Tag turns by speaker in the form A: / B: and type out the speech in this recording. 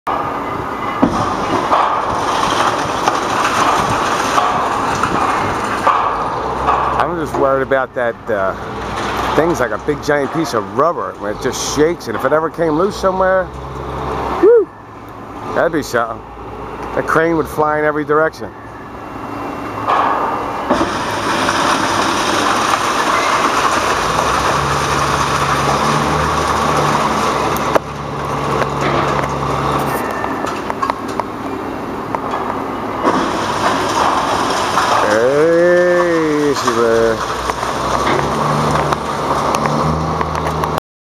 A: I'm just worried about that thing's like a big giant piece of rubber when it just shakes, and if it ever came loose somewhere, whew, that'd be something. That crane would fly in every direction.